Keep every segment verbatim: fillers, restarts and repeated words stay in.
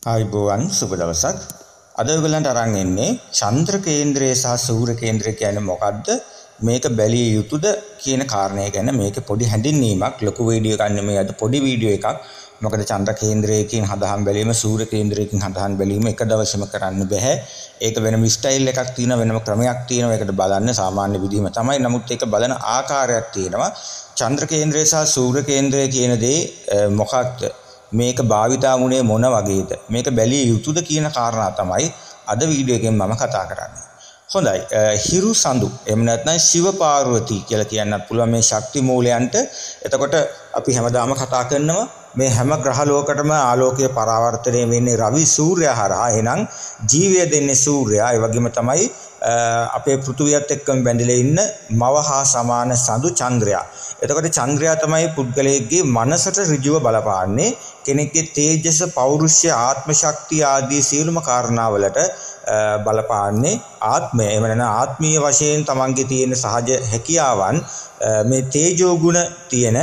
ආයුබෝවන් සුබ දවසක්. අද ඔයගලන්ට අරන් එන්නේ චන්ද්‍ර කේන්ද්‍රය සහ සූර්ය කේන්ද්‍රය කියන්නේ මොකක්ද? මේක බැලිය යුතුද කියන කාරණය ගැන මේක පොඩි හැඳින්වීමක්. ලොකු වීඩියෝ එකක් නෙමෙයි, අද පොඩි වීඩියෝ එකක්. මොකද චන්ද්‍ර කේන්ද්‍රයකින් හදාහම් බැලීම සූර්ය කේන්ද්‍රයකින් හදාහම් බැලීම එක දවසෙම කරන්න බෑ. ඒක වෙනම ස්ටයිල් එකක් තියෙනවා, වෙනම ක්‍රමයක් තියෙනවා. ඒකට බලන්න සාමාන්‍ය විදිහම තමයි. නමුත් ඒක බලන ආකාරයක් තියෙනවා. චන්ද්‍ර කේන්ද්‍රය සහ සූර්ය කේන්ද්‍රය කියන දේ මොකක්ද? මේක භාවිතා වුණේ මොන වගේද? මේක බැලිය යුතුද කියන කාරණා තමයි අද වීඩියෝ එකෙන් මම කතා කරන්නේ. හොඳයි. හිරු සඳු එහෙම නැත්නම් ශිව පාර්වතී කියලා කියන්නත් පුළුවන් මේ ශක්ති මූලයන්ට. එතකොට අපි හැමදාම කතා කරනවා මේ හැම ග්‍රහ ලෝකයකටම ආලෝකය පරාවර්තනය වෙන්නේ රවි සූර්යයා හරහා. එහෙනම් ජීවය දෙන්නේ සූර්යයා. ඒ වගේම තමයි අපේ පෘථුවියත් එක්කම බැඳිලා ඉන්න මව හා සමාන සඳු චන්ද්‍රයා. එතකොට චන්ද්‍රයා තමයි පුද්ගලයෙක්ගේ මනසට ඍජුව බලපාන්නේ. කෙනෙක්ගේ තේජස, පෞරුෂය, ආත්ම ශක්තිය ආදී සියලුම කාරණාවලට බලපාන්නේ ආත්මය. එහෙම නැත්නම් ආත්මීය වශයෙන් තමන්ගේ තියෙන සහජ හැකියාවන් මේ තේජෝ ගුණ තියෙන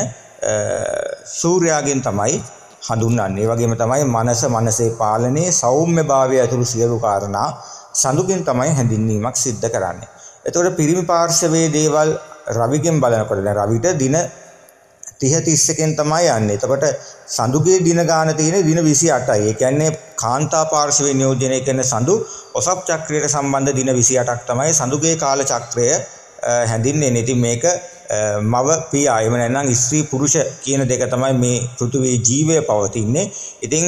සූර්යාගෙන් තමයි හඳුන්වන්නේ. ඒ වගේම තමයි මනස, මනසේ පාලනයේ සෞම්‍යභාවය ඇතුළු සියලු කාරණා සඳුකින් තමයි හැඳින්වීමක් සිද්ධ කරන්නේ. එතකොට පිරිමි පාර්ශවයේ දේවල් රවිගෙන් බලනකොට දැන් රවිට දින තිහ තිස්සකින් තමයි යන්නේ. එතකොට සඳුගේ දින ගාන තියෙන දින විසි අටයි. ඒ කියන්නේ කාන්තා පාර්ශවයේ නියෝජනය කරන සඳු ඔසප් චක්‍රයට සම්බන්ධ දින විසි අටක් තමයි සඳුගේ කාල චක්‍රය හැඳින්වෙන්නේ. ඉතින් මේක මව පියා එහෙම නැත්නම් ස්ත්‍රී පුරුෂ කියන දෙක තමයි මේ පෘථිවියේ ජීවය පවතින්නේ. ඉතින්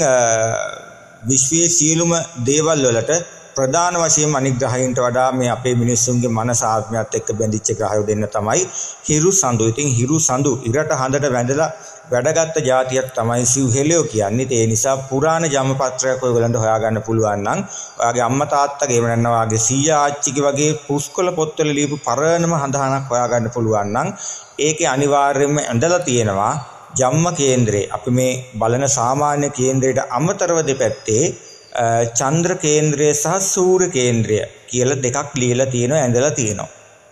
විශ්වයේ සියලුම දේවල් වලට ප්‍රධාන වශයෙන් අනික් ග්‍රහයන්ට වඩා මේ අපේ මිනිස්සුන්ගේ මනස ආත්මයත් එක්ක බැඳිච්ච ග්‍රහයෝ දෙන්න තමයි හිරු සඳු. ඉතින් හිරු සඳු ඉරට හඳට වැඳලා වැඩගත් જાතියක් තමයි සිව්හෙලියෝ කියන්නේ. ඒ නිසා පුරාණ ජම්මපත්‍රයක් ඔයගලන්ට හොයාගන්න පුළුවන් නම් ඔයාගේ අම්මා තාත්තගේ එහෙම නැත්නම් ඔයාගේ සීයා ආච්චිගේ වගේ පුස්කොළ පොත්වල ලියපු පරණම හඳහනක් හොයාගන්න පුළුවන් නම් ඒකේ අනිවාර්යයෙන්ම ඇඳලා තියෙනවා ජම්ම කේන්ද්‍රේ. අපි මේ බලන සාමාන්‍ය කේන්ද්‍රයට අමතරව දෙපැත්තේ චන්ද්‍ර කේන්ද්‍රය සහ සූර්ය කේන්ද්‍රය කියලා දෙකක් ලියලා තියෙනවා, ඇඳලා තියෙනවා.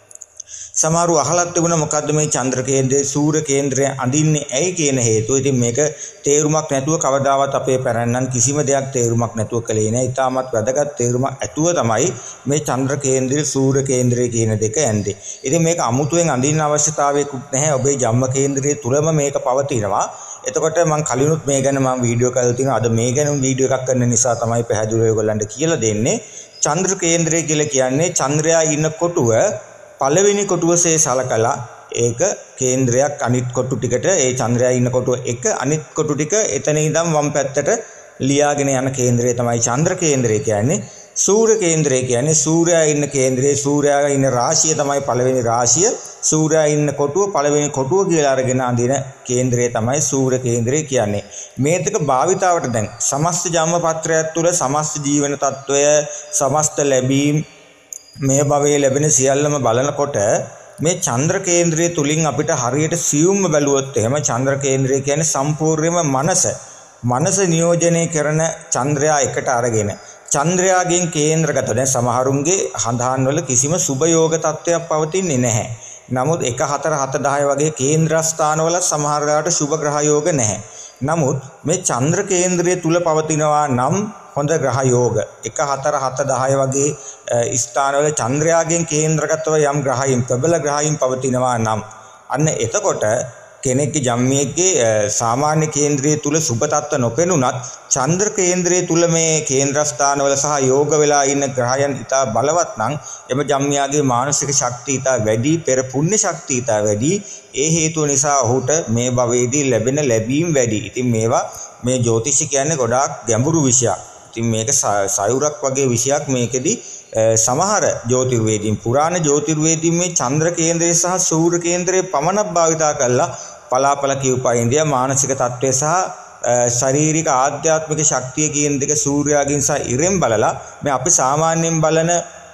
සමහරව අහලත් තිබුණා මොකද්ද මේ චන්ද්‍ර කේන්ද්‍රය සූර්ය කේන්ද්‍රය අඳින්නේ ඇයි කියන හේතුව. ඉතින් මේක තේරුමක් නැතුව කවදාවත් අපේ පැරණන් කිසිම දෙයක් තේරුමක් නැතුව කළේ නෑ. ඊටමත් වැදගත් තේරුමක් ඇතුව තමයි මේ චන්ද්‍ර කේන්ද්‍රය සූර්ය කේන්ද්‍රය කියන දෙක ඇඳේ. ඉතින් මේක අමුතුවෙන් අඳින්න අවශ්‍යතාවයකුත් නැහැ. ඔබේ ජම්ම කේන්ද්‍රයේ තුලම මේක පවතිනවා. එතකොට මම කලිනුත් මේ ගැන මම වීඩියෝ කරලා තිනවා. අද මේ ගැන වීඩියෝ එකක් කරන නිසා තමයි පැහැදිලිව ඔයගොල්ලන්ට කියලා දෙන්නේ. චන්ද්‍ර කේන්ද්‍රය කියලා කියන්නේ චන්ද්‍රයා ඉන්න කොටුව පළවෙනි කොටුවසේ සලකලා ඒක කේන්ද්‍රයක්. අනිත් කොටු ටිකට ඒ චන්ද්‍රයා ඉන්න කොටුව එක, අනිත් කොටු ටික එතන ඉඳන් වම් පැත්තට ලියාගෙන යන කේන්ද්‍රය තමයි චන්ද්‍ර කේන්ද්‍රය කියන්නේ. සූර්ය කේන්ද්‍රය කියන්නේ සූර්යයා ඉන්න කේන්ද්‍රයේ සූර්යයා ඉන්න රාශිය තමයි පළවෙනි රාශිය. සූර්යයා ඉන්න කොටුව පළවෙනි කොටුව කියලා අරගෙන අඳින කේන්ද්‍රය තමයි සූර්ය කේන්ද්‍රය කියන්නේ. මේ දෙක භාවිතාවට දැන් සමස්ත ජම්මපත්‍රයත් තුළ සමස්ත ජීවන තත්වය, සමස්ත ලැබීම්, මේ භවයේ ලැබෙන සියල්ලම බලනකොට මේ චන්ද්‍ර කේන්ද්‍රය තුලින් අපිට හරියට සියුම්ම බැලුවොත් එහෙම චන්ද්‍ර කේන්ද්‍රය කියන්නේ සම්පූර්ණයෙන්ම මනස. මනස නියෝජනය කරන චන්ද්‍රයා එකට අරගෙන චන්ද්‍රයාගෙන් කේන්ද්‍රගත. දැන් සමහරුන්ගේ හඳහන් වල කිසිම සුබ යෝග තත්ත්වයක් පවතින්නේ නැහැ. නමුත් එක හතර හත දහය වගේ කේන්ද්‍රස්ථානවල සමහර වෙලාවට සුබ ග්‍රහ යෝග නැහැ. නමුත් මේ චන්ද්‍ර කේන්ද්‍රය තුල පවතිනවා නම් හොඳ ග්‍රහ යෝග. එක හතර හත දහය වගේ ස්ථානවල චන්ද්‍රයාගෙන් කේන්ද්‍රගතව යම් ග්‍රහයින් ප්‍රබල ග්‍රහයින් පවතිනවා නම් අන්න එතකොට කෙනෙක්ගේ ජම්මියෙක්ගේ සාමාන්‍ය කේන්ද්‍රයේ තුල සුබ තත්ත්ව නොපෙනුනත් චන්ද්‍ර කේන්ද්‍රයේ තුල මේ කේන්ද්‍රස්ථානවල සහ යෝග වෙලා ඉන්න ග්‍රහයන් ඉතා බලවත් නම් එම ජම්මියාගේ මානසික ශක්තිය ඉතා වැඩි, පෙර පුණ්‍ය ශක්තිය ඉතා වැඩි. ඒ හේතුව නිසා ඔහුට මේ භවයේදී ලැබෙන ලැබීම් වැඩි. ඉතින් මේවා මේ ජ්‍යොතිෂ කියන්නේ ගොඩාක් ගැඹුරු විෂයක්. ඉතින් මේක සයුරක් වගේ විෂයක්. මේකෙදි සමහර ජ්‍යොතිර්වේදීන්, පුරාණ ජ්‍යොතිර්වේදීන් මේ චන්ද්‍ර කේන්ද්‍රය සහ සූර්ය කේන්ද්‍රය පමණක් භාවිතා කරලා පලාපල කියුපයින්දියා මානසික තත්ත්වය සහ ශාරීරික ආධ්‍යාත්මික ශක්තිය කියන දෙක සූර්යාගෙන් සහ ඉරෙන් බලලා මේ අපි සාමාන්‍යයෙන් බලන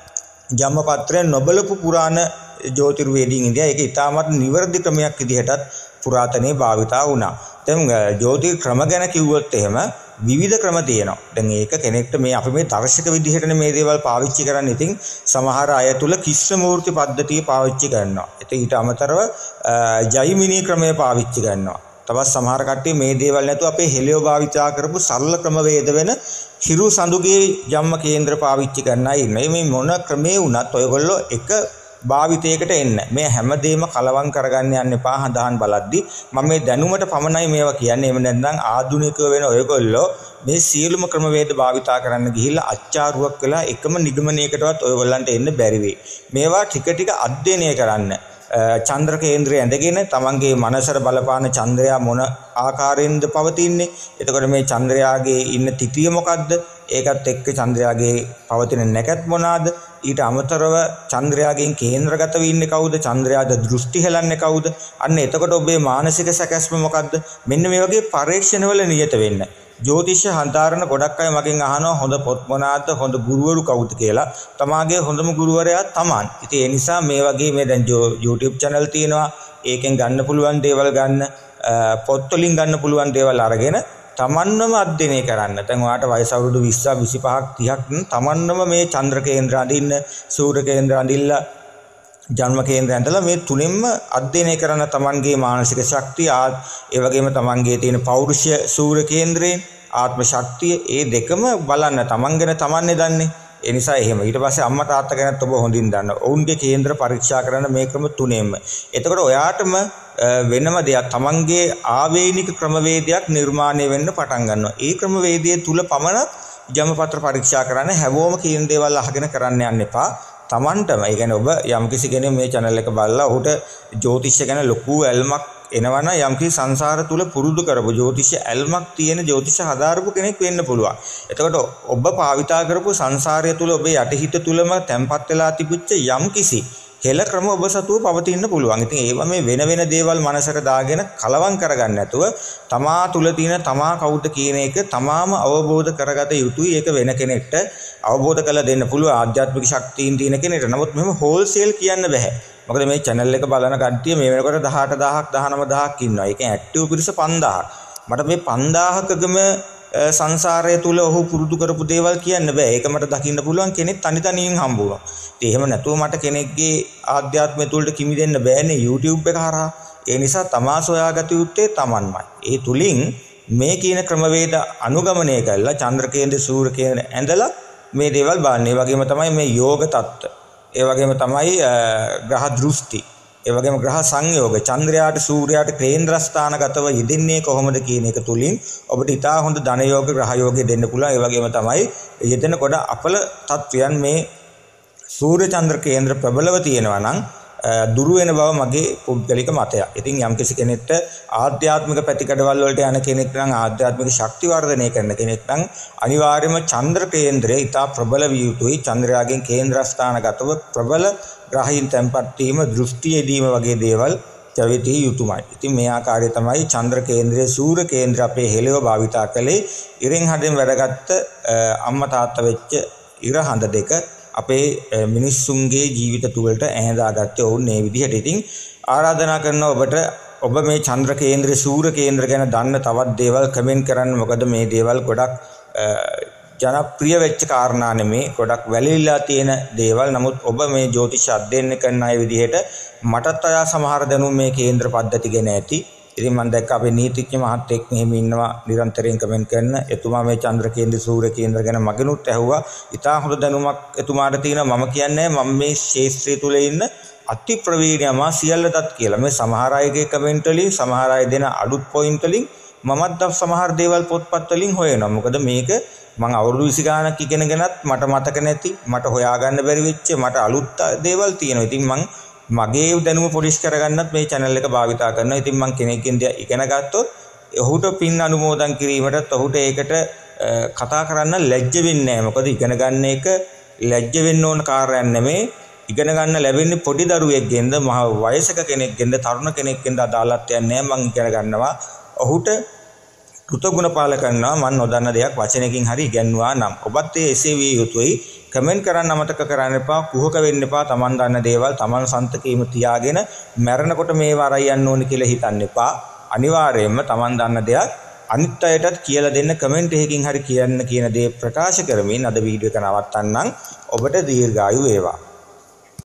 ජම්මපත්‍රය නොබලපු පුරාණ ජ්‍යොතිර්වේදීන් ඉන්දියා ඒක ඉතාමත් නිවැරදි ක්‍රමයක් විදිහටත් පුරාතනයේ භාවිතා වුණා. දැන් ජ්‍යොතිර් ක්‍රම ගැන කිව්වොත් එහෙම විවිධ ක්‍රම තියෙනවා. දැන් ඒක කෙනෙක්ට මේ අපි මේ දර්ශක විදිහටනේ මේ දේවල් පාවිච්චි කරන්නේ. ඉතින් සමහර අය තුල කිස්ස මූර්ති පද්ධතිය පාවිච්චි කරනවා. ඒක ඊට අමතරව ජෛමිනී ක්‍රමය පාවිච්චි කරනවා. තවත් සමහර කට්ටිය මේ දේවල් නැතුව අපේ හෙලියෝ භාවිතා කරපු සරල ක්‍රමවේද වෙන හිරු සඳුගේ ජම්ම කේන්ද්‍ර පාවිච්චි කරන අය ඉන්නේ. මේ මොන ක්‍රමේ වුණත් ඔයගොල්ලෝ එක භාවිතයකට එන්න. මේ හැමදේම කලවම් කරගන්න යන්න එපා. හදාන් බලද්දි මම මේ දැනුමට පමණයි මේවා කියන්නේ. එහෙම නැත්නම් ආධුනිකව වෙන ඔයගොල්ලෝ මේ සියලුම ක්‍රමවේද භාවිතා කරන්න ගිහිල්ලා අච්චාරුවක් වෙලා එකම නිගමනයකටවත් ඔයගොල්ලන්ට එන්න බැරි වෙයි. මේවා ටික ටික අධ්‍යයනය කරන්න. චන්ද්‍ර කේන්ද්‍රය ඇඳගෙන තමන්ගේ මනසට බලපාන චන්ද්‍රයා මොන ආකාරයෙන්ද පවතින්නේ. එතකොට මේ චන්ද්‍රයාගේ ඉන්න තිතිය මොකද්ද? ඒකත් එක්ක චන්ද්‍රයාගේ පවතින නැකත් මොනවාද? ඊට අමතරව චන්ද්‍රයාගෙන් කේන්ද්‍රගතව ඉන්නේ කවුද? චන්ද්‍රයාද දෘෂ්ටි හෙලන්නේ කවුද? අන්න එතකොට ඔබේ මානසික සැකැස්ම මොකද්ද? මෙන්න මේ වගේ පරීක්ෂණවල නියත වෙන්න. ජ්‍යොතිෂ හදාරන ගොඩක් අය මගෙන් අහනවා හොඳ පොත් මොනවාද, හොඳ ගුරුවරු කවුද කියලා. තමාගේ හොඳම ගුරුවරයා තමන්. ඉතින් ඒ නිසා මේ වගේ මේ දැන් YouTube channel තියෙනවා. ඒකෙන් ගන්න පුළුවන් දේවල් ගන්න, පොත් වලින් ගන්න පුළුවන් දේවල් අරගෙන තමන්වම අධ්‍යයනය කරන්න. දැන් ඔයාට වයස අවුරුදු විස්ස විසිපහක් තිහක් තමන්වම මේ චන්ද්‍ර කේන්ද්‍ර අඳින්න, සූර්ය කේන්ද්‍ර අඳින්න, ජන්ම කේන්ද්‍රය ඇඳලා මේ තුනෙන්ම අධ්‍යයනය කරන තමන්ගේ මානසික ශක්තිය, ඒ වගේම තමන්ගේ තියෙන පෞරුෂය සූර්ය කේන්ද්‍රයෙන්, ආත්ම ශක්තිය, ඒ දෙකම බලන්න. තමන් ගැන තමන්නේ දන්නේ. ඒ නිසා එහෙම ඊට පස්සේ අම්මා තාත්තා ගැනත් ඔබ හොඳින් දන්න. ඔවුන්ගේ කේන්ද්‍ර පරීක්ෂා කරන මේ ක්‍රම තුනෙන්ම. එතකොට ඔයාටම වෙනම දෙයක් තමන්ගේ ආවේනික ක්‍රමවේදයක් නිර්මාණය වෙන්න පටන් ගන්නවා. ඒ ක්‍රමවේදයේ තුල පමණක් ජන්මපත්‍ර පරීක්ෂා කරන්න හැමෝම කියන දේවල් අහගෙන කරන්න යන්න එපා. තමන්ටම ඒ කියන්නේ ඔබ යම්කිසි කෙනෙක් මේ channel එක බලලා ඔහුට ජ්‍යොතිෂය ගැන ලොකු ඇල්මක් එනවනම් යම්කිසි සංසාර තුල පුරුදු කරපු ජ්‍යොතිෂ ඇල්මක් තියෙන ජ්‍යොතිෂ හදාරපු කෙනෙක් වෙන්න පුළුවන්. එතකොට ඔබ භාවිතා කරපු සංසාරය තුල ඔබේ යටිහිත තුලම තැම්පත් වෙලා තිබුච්ච යම්කිසි හෙළ ක්‍රම ඔබ සතුව පවතින්න පුළුවන්. ඉතින් ඒවා මේ වෙන වෙන දේවල් මනසට දාගෙන කලවම් කරගන්න නැතුව තමා තුල තියෙන තමා කවුද කියන එක තමාම අවබෝධ කරගත යුතුයි. ඒක වෙන කෙනෙක්ට අවබෝධ කරලා දෙන්න පුළුවන් ආධ්‍යාත්මික ශක්තියින් තියෙන කෙනෙක්ට. නමුත් මෙහෙම හෝල්සේල් කියන්න බෑ. මොකද මේ channel එක බලන කට්ටිය මේ වෙනකොට දහඅට දහසක් දහනව දහසක් ඉන්නවා. ඒකෙන් ඇක්ටිව් පිරිස පන්දාහක්. මට මේ පන්දාහකගම සංසාරය තුල ඔහු පුරුදු කරපු දේවල් කියන්න බෑ. ඒක මට දකින්න පුළුවන් කෙනෙක් තනි තනියෙන් හම්බ වුණා. ඉතින් එහෙම නැතුව මට කෙනෙක්ගේ ආධ්‍යාත්මය තුලට කිමි දෙන්න බෑනේ YouTube එක හරහා. ඒ නිසා තමා සොයාගත යුත්තේ තමන්මයි. ඒ තුලින් මේ කියන ක්‍රමවේද අනුගමනය කරලා චන්ද්‍ර කේන්ද්‍ර සූර්ය කේන්ද්‍ර ඇඳලා මේ දේවල් බලන්න. ඒ වගේම තමයි මේ යෝග තත්ත්ව. ඒ වගේම තමයි ග්‍රහ දෘෂ්ටි. ඒ වගේම ග්‍රහ සංයෝග, චන්ද්‍රයාට සූර්යයාට කේන්ද්‍රස්ථානගතව යෙදෙන්නේ කොහොමද කියන එක තුලින් ඔබට ඉතා හොඳ ධන යෝග, ග්‍රහ යෝගය දෙන්න පුළුවන්. ඒ වගේම තමයි යෙදෙන කොට අපල තත්වයන් මේ සූර්ය චන්ද්‍ර කේන්ද්‍ර ප්‍රබලව තියෙනවා නම් දුරු වෙන බව මගේ පුද්ගලික මතයක්. ඉතින් යම්කිසි කෙනෙක්ට ආධ්‍යාත්මික පැතිකඩවල වලට යන කෙනෙක් නම්, ආධ්‍යාත්මික ශක්ති වර්ධනය කරන කෙනෙක් නම් අනිවාර්යයෙන්ම චන්ද්‍ර කේන්ද්‍රය ඉතා ප්‍රබල විය යුතුයි. චන්ද්‍රයාගෙන් කේන්ද්‍රස්ථානගතව ප්‍රබල ග්‍රහයන් තැන්පත් වීම, දෘෂ්ටි යෙදීම වගේ දේවල් ජවිතිය යුතුයමයි. ඉතින් මේ ආකාරය තමයි චන්ද්‍ර කේන්ද්‍රයේ සූර්ය කේන්ද්‍ර අපේ හෙළව භාවිතා කළේ. ඉරෙන් හදෙන් වැඩගත්ත අම්මා තාත්තා වෙච්ච ඉර හඳ දෙක අපේ මිනිස්සුන්ගේ ජීවිත තුළට ඇඳාගත්තේ ඔවුන් මේ විදිහට. ඉතින් ආරාධනා කරනවා ඔබට ඔබ මේ චන්ද්‍ර කේන්ද්‍ර සූර්ය කේන්ද්‍ර ගැන දන්න තවත් දේවල් කමෙන්ට් කරන්න. මොකද මේ දේවල් ගොඩක් ජනප්‍රිය වෙච්ච කාරණා නෙමේ, ගොඩක් වැළලීලා තියෙන දේවල්. නමුත් ඔබ මේ ජ්‍යොතිෂ අධ්‍යයනය කරන අය විදිහට මටත් අයා සමහර දැනුම් මේ කේන්ද්‍ර පද්ධති ගැන ඇති. ඉතින් මම දැක්ක අපේ නීතිඥ මහත්තයෙක් මෙහෙම ඉන්නවා නිරන්තරයෙන් කමෙන්ට් කරන. එතුමා මේ චන්ද්‍ර කේන්ද්‍ර සූර්ය කේන්ද්‍ර ගැන මගෙනුත් ඇහුවා. ඉතා හොඳ දැනුමක් එතුමාට තියෙනවා. මම කියන්නේ මම මේ ශාස්ත්‍රය තුල ඉන්න අති ප්‍රවීණයම සියල්ලටත් කියලා. මේ සමහර අයගේ කමෙන්ට් වලින්, සමහර අය දෙන අලුත් පොයින්ට් වලින් මමත් සමහර දේවල් පොත්පත් වලින් හොයනවා. මොකද මේක මම අවුරුදු විසි ගානක් ඉගෙනගෙනත් මට මතක නැති, මට හොයාගන්න බැරි වෙච්ච මට අලුත් දේවල් තියෙනවා. ඉතින් මම මගේ දැනුම පොලිෂ් කරගන්නත් මේ channel එක භාවිතා කරනවා. ඉතින් මම කෙනෙක්ගෙන් ඉගෙන ගත්තොත් ඔහුට පින් අනුමෝදන් කිරීමටත් ඔහුට ඒකට කතා කරන්න ලැජ්ජ වෙන්නේ නැහැ. මොකද ඉගෙන ගන්න එක ලැජ්ජ වෙන්න ඕන කාර්යයක් නෙමෙයි. ඉගෙන ගන්න ලැබෙන්නේ පොඩි දරුවෙක්ගෙන්ද, මහ වයසක කෙනෙක්ගෙන්ද, තරුණ කෙනෙක්ගෙන්ද අදාළත්වයක් නැහැ. මම ඉගෙන ගන්නවා ඔහුට කෘතගුණ පාල කරනවා. මම නොදන්න දෙයක් වචනකින් හරි ඉගෙනුවා නම් ඔබත් ඒ එසේ විය යුතුයි. කමෙන්ට් කරන්න අමතක කරන්න එපා, කුහක වෙන්න එපා. Taman දන්න දේවල් Taman සන්තකීම තියාගෙන මැරෙනකොට මේවා අරයි යන්න ඕනේ කියලා හිතන්න එපා. අනිවාර්යයෙන්ම Taman දන්න දෙයක් අනිත් අයටත් කියලා දෙන්න, කමෙන්ට් එකකින් හරි කියන්න කියන දේ ප්‍රකාශ කරමින් අද වීඩියෝ එක නවත්තන්නම්. ඔබට දීර්ඝායු වේවා.